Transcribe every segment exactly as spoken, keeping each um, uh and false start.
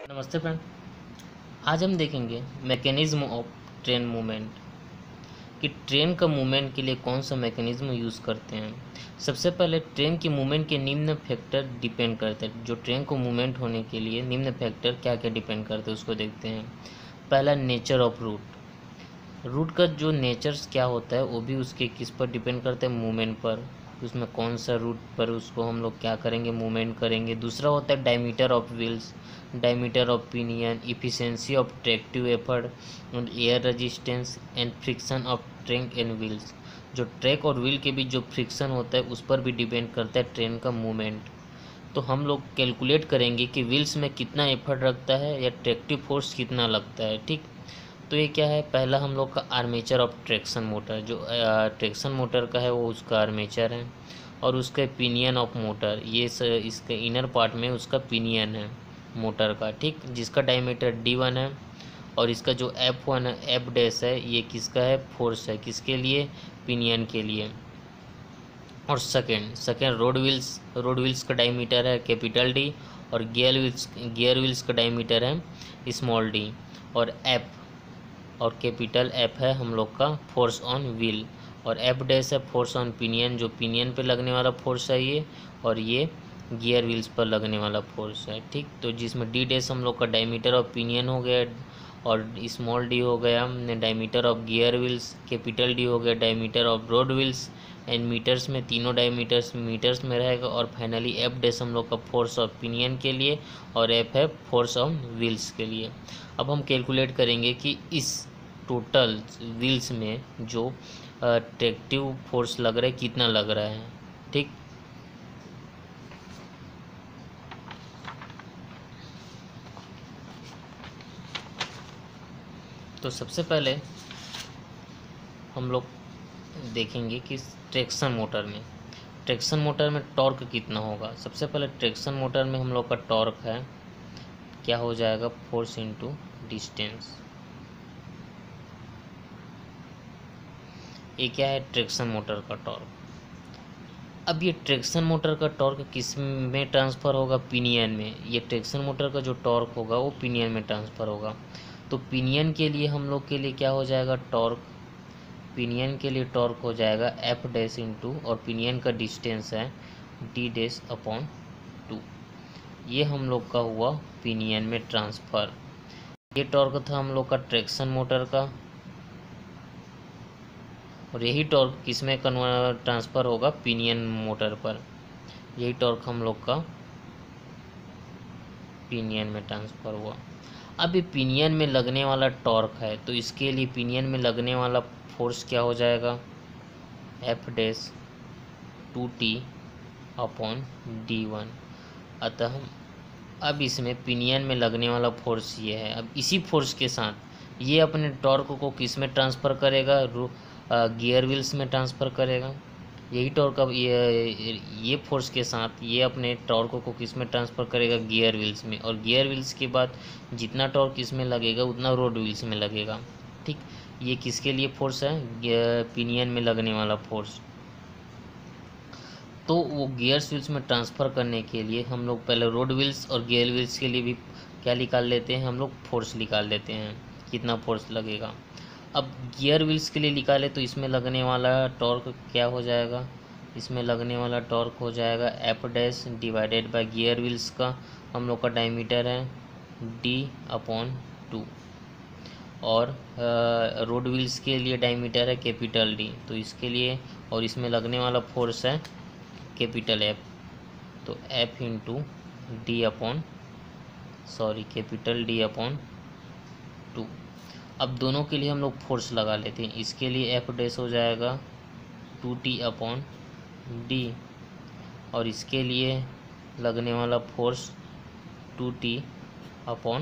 नमस्ते फ्रेंड। आज हम देखेंगे मैकेनिज्म ऑफ ट्रेन मूवमेंट कि ट्रेन का मूवमेंट के लिए कौन सा मैकेनिज्म यूज़ करते हैं। सबसे पहले ट्रेन की मूवमेंट के निम्न फैक्टर डिपेंड करते हैं। जो ट्रेन को मूवमेंट होने के लिए निम्न फैक्टर क्या क्या डिपेंड करते हैं उसको देखते हैं। पहला, नेचर ऑफ रूट। रूट का जो नेचर्स क्या होता है वो भी उसके किस पर डिपेंड करते हैं, मूवमेंट पर। उसमें कौन सा रूट पर उसको हम लोग क्या करेंगे, मूवमेंट करेंगे। दूसरा होता है diameter of wheels, diameter of pinion, efficiency of tractive effort and air resistance and friction of track and wheels. जो ट्रैक और व्हील के बीच जो फ्रिक्शन होता है उस पर भी डिपेंड करता है ट्रेन का मूवमेंट। तो हम लोग कैलकुलेट करेंगे कि व्हील्स में कितना एफर्ट लगता है या ट्रैक्टिव फोर्स कितना लगता है। ठीक, तो ये क्या है, पहला हम लोग का आर्मेचर ऑफ ट्रैक्शन मोटर। जो ट्रैक्शन मोटर का है वो उसका आर्मेचर है, और उसका पिनियन ऑफ मोटर, ये स, इसके इनर पार्ट में उसका पिनियन है मोटर का। ठीक, जिसका डायमीटर डी वन है, और इसका जो एफ वन है, एफ डैश है, ये किसका है, फोर्स है, किसके लिए, पिनियन के लिए। और second second road wheels, road wheels का डायमीटर है कैपिटल डी, और गियर व्हील्स गियर व्हील्स का डायमीटर है स्मॉल डी। और एफ और कैपिटल एफ है हम लोग का फोर्स ऑन व्हील, और एफ डैश है फोर्स ऑन पिनियन, जो पिनियन पे लगने वाला फोर्स है ये, और ये गियर व्हील्स पर लगने वाला फोर्स है। ठीक, तो जिसमें डी डैश हम लोग का डायमीटर ऑफ पिनियन हो गया, और स्मॉल डी हो गया diameter of gear wheels, capital D हो गया diameter of road wheels, and meters में तीनों डायमीटर्स मीटर्स में रहेगा। और फाइनली एफ डैश हम लोग का फोर्स ऑफ पिनियन के लिए, और एफ है फोर्स ऑन व्हील्स के लिए। अब हम कैलकुलेट करेंगे कि इस टोटल व्हील्स में जो ट्रैक्टिव फोर्स लग रहा है कितना लग रहा है। ठीक, तो सबसे पहले हम लोग देखेंगे कि ट्रैक्शन मोटर में ट्रैक्शन मोटर में टॉर्क कितना होगा। सबसे पहले ट्रैक्शन मोटर में हम लोग का टॉर्क है, क्या हो जाएगा, फोर्स इंटू डिस्टेंस। ये क्या है, ट्रैक्शन मोटर का टॉर्क। अब ये ट्रैक्शन मोटर का टॉर्क किस में ट्रांसफ़र होगा, पिनियन में। ये ट्रैक्शन मोटर का जो टॉर्क होगा वो पिनियन में ट्रांसफ़र होगा। तो पिनियन के लिए हम लोग के लिए क्या हो जाएगा, टॉर्क, पिनियन के लिए टॉर्क हो जाएगा एफ डैश इंटू, और पिनियन का डिस्टेंस है डी डैश अपॉन टू। ये हम लोग का हुआ पिनियन में ट्रांसफ़र। ये टॉर्क था हम लोग का ट्रैक्शन मोटर का, और यही टॉर्क किस में कन्वर्ट ट्रांसफ़र होगा, पिनियन मोटर पर। यही टॉर्क हम लोग का पिनियन में ट्रांसफ़र हुआ। अब ये पिनियन में लगने वाला टॉर्क है, तो इसके लिए पिनियन में लगने वाला फोर्स क्या हो जाएगा, F dash two T upon D one. अतः अब इसमें पिनियन में लगने वाला फोर्स ये है। अब इसी फोर्स के साथ ये अपने टॉर्क को किस में ट्रांसफ़र करेगा, गियर व्हील्स में ट्रांसफ़र करेगा। यही टॉर्क अब ये ये फोर्स के साथ ये अपने टॉर्क को किस में ट्रांसफ़र करेगा, गियर व्हील्स में। और गियर व्हील्स के बाद जितना टॉर्क इसमें लगेगा उतना रोड व्हील्स में लगेगा। ठीक, ये किसके लिए फोर्स है, पिनियन में लगने वाला फोर्स। तो वो गियर्स व्हील्स में ट्रांसफ़र करने के लिए हम लोग पहले रोड व्हील्स और गियर व्हील्स के लिए भी क्या निकाल लेते हैं, हम लोग फोर्स निकाल लेते हैं, कितना फोर्स लगेगा। अब गियर व्हील्स के लिए निकाले तो इसमें लगने वाला टॉर्क क्या हो जाएगा, इसमें लगने वाला टॉर्क हो जाएगा F dash divided by gear wheels का हम लोग का डायमीटर है डी अपॉन टू, और रोड व्हील्स के लिए डायमीटर है कैपिटल डी, तो इसके लिए, और इसमें लगने वाला फोर्स है कैपिटल एफ, तो F into D upon sorry capital D upon two. अब दोनों के लिए हम लोग फोर्स लगा लेते हैं। इसके लिए एफ डैश हो जाएगा टू टी अपॉन डी, और इसके लिए लगने वाला force two T upon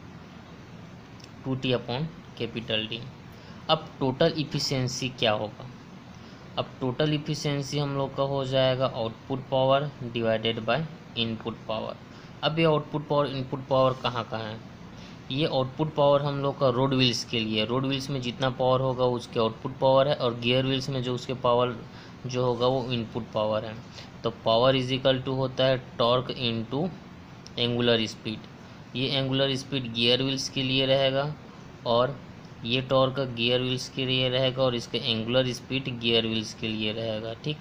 two T upon capital D. अब टोटल इफिशिएंसी क्या होगा, अब टोटल इफिशिएंसी हम लोग का हो जाएगा output power divided by input power. अब ये आउटपुट पावर इनपुट पावर कहाँ कहाँ है, ये आउटपुट पावर हम लोग का रोड व्हील्स के लिए, रोड व्हील्स में जितना पावर होगा उसके आउटपुट पावर है, और गियर व्हील्स में जो उसके पावर जो होगा वो इनपुट पावर है। तो पावर इज इक्वल टू होता है टॉर्क इनटू एंगुलर स्पीड। ये एंगुलर स्पीड गियर व्हील्स के लिए रहेगा और ये टॉर्क गियर व्हील्स के लिए रहेगा और इसका एंगुलर स्पीड गियर व्हील्स के लिए रहेगा। ठीक,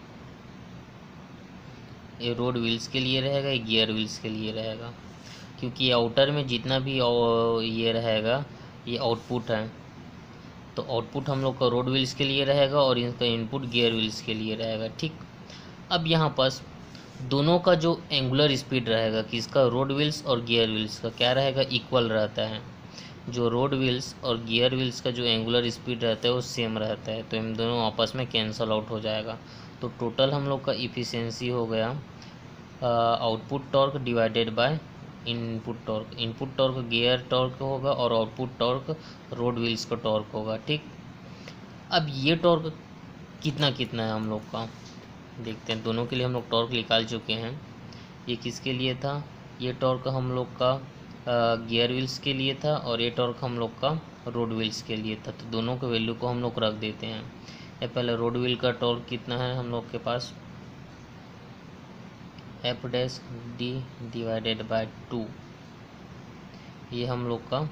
ये रोड व्हील्स के लिए रहेगा, ये गियर व्हील्स के लिए रहेगा, क्योंकि आउटर में जितना भी ये रहेगा ये आउटपुट है, तो आउटपुट हम लोग का रोड व्हील्स के लिए रहेगा और इनका इनपुट गियर व्हील्स के लिए रहेगा। ठीक, अब यहाँ पास दोनों का जो एंगुलर स्पीड रहेगा कि इसका रोड व्हील्स और गियर व्हील्स का क्या रहेगा, इक्वल रहता है। जो रोड व्हील्स और गियर व्हील्स का जो एंगुलर स्पीड रहता है वो सेम रहता है, तो इन दोनों आपस में कैंसल आउट हो जाएगा। तो टोटल हम लोग का इफ़िशियंसी हो गया output torque divided by input torque. Input torque gear torque होगा और आउटपुट टॉर्क रोड व्हील्स का टॉर्क होगा। ठीक, अब ये टॉर्क कितना कितना है हम लोग का देखते हैं। दोनों के लिए हम लोग टॉर्क निकाल चुके हैं। ये किसके लिए था, ये टॉर्क हम लोग का गियर व्हील्स के लिए था और ये टॉर्क हम लोग का रोड व्हील्स के लिए था। तो दोनों के वैल्यू को हम लोग रख देते हैं। ये पहले रोड व्हील का टॉर्क कितना है हम लोग के पास, F dash D divided by two. ये हम लोग का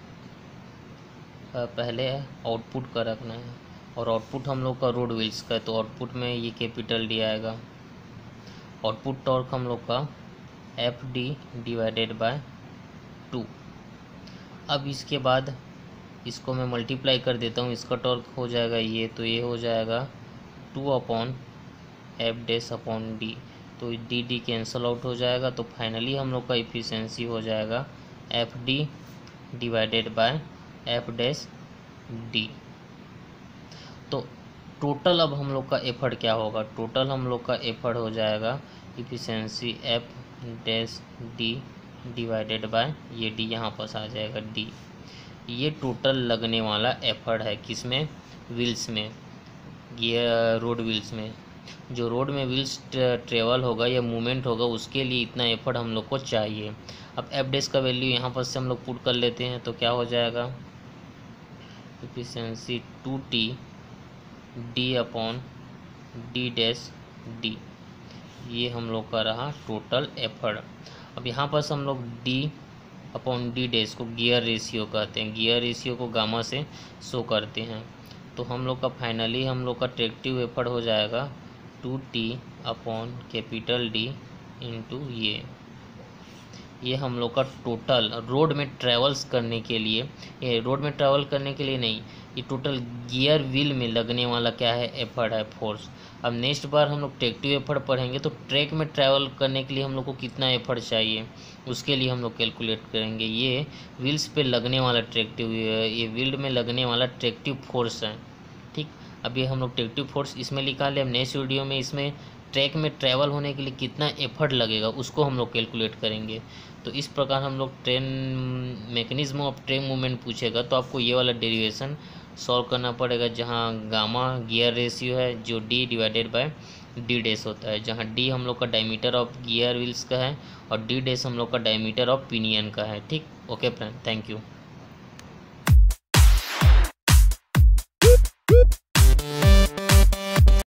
पहले आउटपुट का रखना है और आउटपुट हम लोग का रोड व्हील्स का है, तो आउटपुट में ये कैपिटल डी आएगा। आउटपुट टॉर्क हम लोग का F D divided by two. अब इसके बाद इसको मैं मल्टीप्लाई कर देता हूँ, इसका टॉर्क हो जाएगा ये, तो ये हो जाएगा two upon F dash upon D, तो डी डी कैंसल आउट हो जाएगा। तो फाइनली हम लोग का इफ़िशियंसी हो जाएगा F D divided by F dash D. तो टोटल अब हम लोग का एफर्ट क्या होगा, टोटल हम लोग का एफर्ट हो जाएगा efficiency F dash D divided by ये डी यहाँ पास आ जाएगा डी। ये टोटल लगने वाला एफर्ट है किसमें, व्हील्स में, गियर रोड व्हील्स में। जो रोड में व्हील्स ट्रेवल होगा या मूवमेंट होगा उसके लिए इतना एफर्ट हम लोग को चाहिए। अब एफ डैश का वैल्यू यहाँ पर से हम लोग पुट कर लेते हैं, तो क्या हो जाएगा efficiency two T D upon D dash D. ये हम लोग का रहा टोटल एफर्ट। अब यहाँ पर हम लोग डी अपॉन डी डैश को गियर रेशियो कहते हैं, गियर रेशियो को गामा से शो करते हैं। तो हम लोग का फाइनली हम लोग का ट्रैक्टिव एफर्ट हो जाएगा two T upon capital D into ये ये हम लोग का टोटल रोड में ट्रैवल्स करने के लिए, ये रोड में ट्रैवल करने के लिए नहीं, ये टोटल गियर व्हील में लगने वाला क्या है, एफर्ट है, फोर्स। अब नेक्स्ट बार हम लोग ट्रैक्टिव एफर्ट पढ़ेंगे तो ट्रैक में ट्रैवल करने के लिए हम लोग को कितना एफर्ट चाहिए उसके लिए हम लोग कैलकुलेट करेंगे। ये व्हील्स पे लगने वाला ट्रैक्टिव, ये व्हील में लगने वाला ट्रैक्टिव फोर्स है। ठीक, अब ये हम लोग ट्रैक्टिव फोर्स इसमें लिखा ले। अब नेक्स्ट वीडियो में इसमें ट्रैक में ट्रैवल होने के लिए कितना एफर्ट लगेगा उसको हम लोग कैलकुलेट करेंगे। तो इस प्रकार हम लोग train mechanism of train movement पूछेगा तो आपको ये वाला डेरिवेशन सॉल्व करना पड़ेगा, जहाँ गामा गियर रेशियो है जो D divided by D dash होता है, जहाँ डी हम लोग का डायमीटर ऑफ गियर व्हील्स का है और डी डैश हम लोग का डायमीटर ऑफ पिनियन का है। ठीक, ओके फ्रेंड, थैंक यू।